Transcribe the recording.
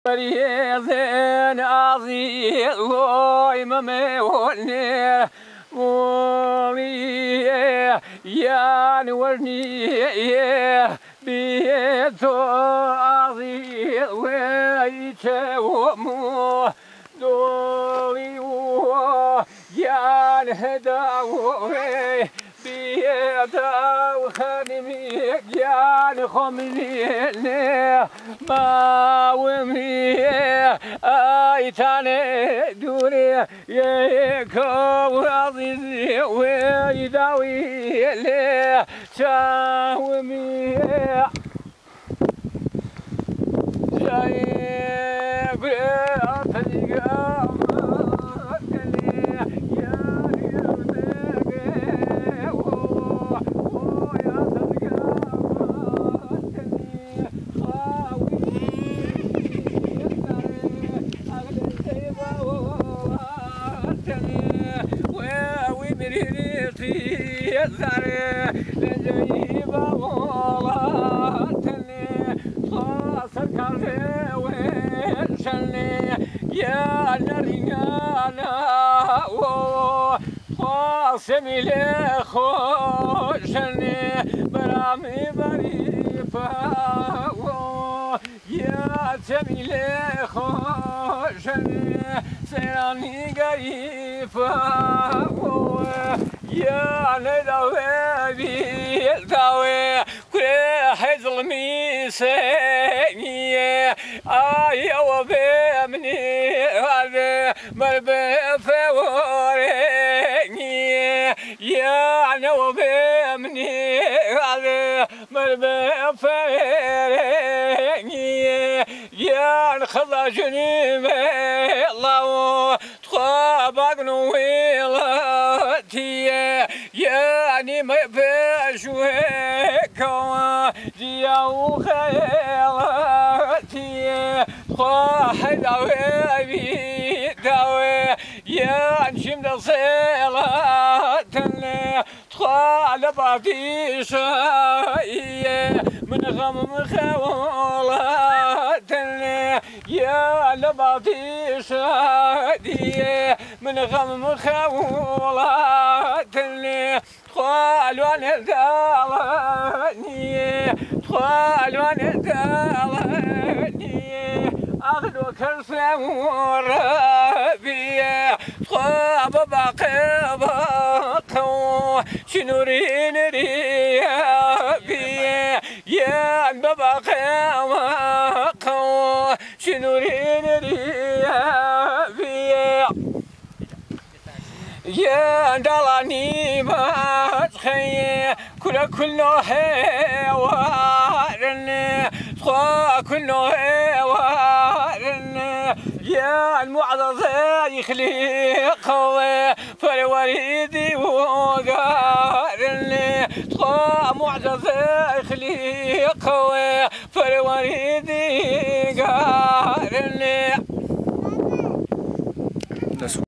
مريضين عظيم وإمامي ونير مولي يا نورني بيتو عظيم ويتومو دولي يا نهداوي بيداو خدمي يا نخمني ما ومي ايتاني دوري يكو عزيزي ويداوي لي تاومي شايف رأتك يزاري لجيبه والله خاصر كاري وشني يا نريانا خاصمي لخوشني برامي بريفا يا تمي لخوشني سيراني قريفا يا نداوي بيداوي كل حزلمي سيني يا وبمني هذا مربى فوريني يا نوبمني هذا مربى فوريني يا نخرجني من الله تخابقني يعني ما بشويكوا جياو خيالاتي واحد عويبي داوي يا نشم صيلاتني تخال بعضي شاي من غم خوالاتني يا لبعضي شادي من غم خوالاتني خالوا ندالني خالوا ندالني أخذوا كرسم وربي خاب باقي باقو شنورين ريابي يا باقي باقو شنورين ريابي يا دلاني ما تخيي كله هوارن خوا كله هوارن يا المعضل يخلق فالوريدي وقارن خوا معضل يخلق فالوريدي قارن